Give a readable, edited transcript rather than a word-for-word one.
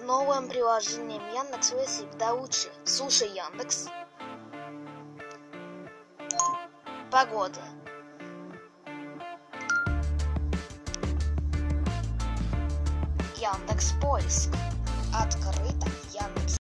новым приложением Яндекс.Вы всегда лучше. Слушай, Яндекс. Погода. Яндекс.Поиск. Открыто. Яндекс.